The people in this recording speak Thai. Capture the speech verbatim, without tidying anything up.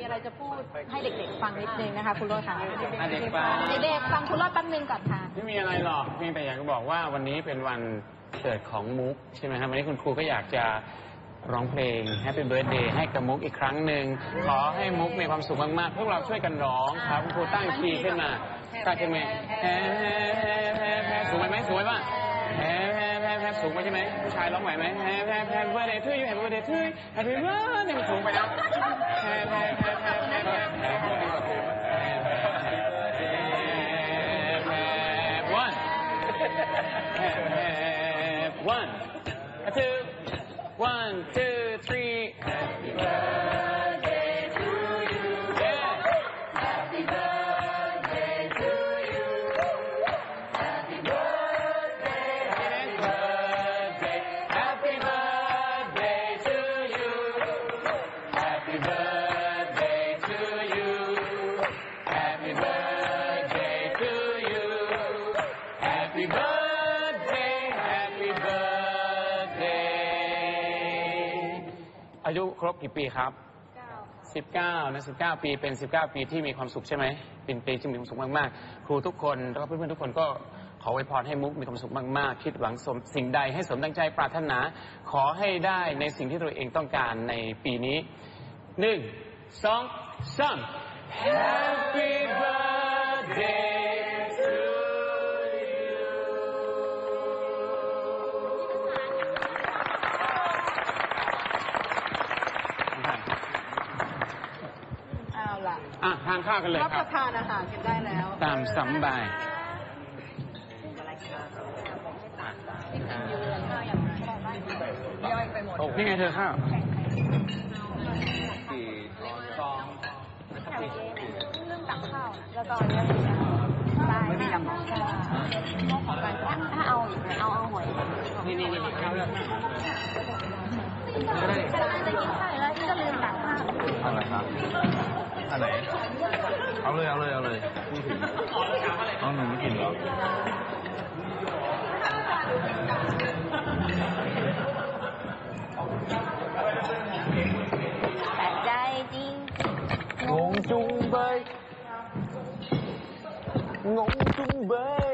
อะไรจะพูดให้เด็กๆฟังนิดนึงนะคะคุณโรจน์ค่ะเด็กๆฟังเด็กๆฟังคุณโรจน์แป๊บนึงก่อนค่ะไม่มีอะไรหรอกเพียงแต่อยากจะบอกว่าวันนี้เป็นวันเกิดของมุกใช่ไหมครับวันนี้คุณครูก็อยากจะร้องเพลง Happy Birthday ให้กับมุกอีกครั้งหนึ่งขอให้มุกมีความสุขมากๆพวกเราช่วยกันร้องครับคุณครูตั้งคีย์ขึ้นมาตั้งคีย์มาแฮแฮแฮสูงไปไหมสูงไปป่ะแฮแฮแฮแฮสูงไปใช่ไหมผู้ชายร้องไหวไหมแฮแฮแฮ Happy Birthday to you Happy Birthday to you Happy Birthday มันสูงไปนะแฮแฮแฮแฮแฮแฮแฮ one one two one two three Happy birthday to you yeah Happy birthday to you Happy birthday Happy birthday Happy birthday to you Happy birthday to you Happy birthday to you Happy birthday Happy birthdayอายุครบกี่ปีครับสิบเก้านะสิบเก้าปีเป็นสิบเก้าปีที่มีความสุขใช่ไหมเป็นปีที่มีความสุขมากๆครูทุกคนแล้วก็เพื่อนๆทุกคนก็ขออวยพรให้มุกมีความสุขมากๆคิดหวังสมสิ่งใดให้สมดังใจปรารถนาขอให้ได้ในสิ่งที่ตัวเองต้องการในปีนี้หนึ่งสองสาม Happy birthday toอ่ะทานข้าวกันเลยครับรับประทานอาหารกันได้แล้วตามสบายนี่ไงเธอข้าวสี่ซองเรื่องตักข้าวแล้วก็เรื่องไม่มียำหรอถ้าเอาเอาเอาหอยนี่นี่นี่ข้าวเรื่องก็ได้จะกินข้าวแล้วที่ก็ลืมตักข้าวอะไรครับอันไหนเอาเลยเอาเลยเอาเลยพูดถึงน้องหนูไม่กินหรอแต่ใจจริงงงจุงเบยงงจุงเบย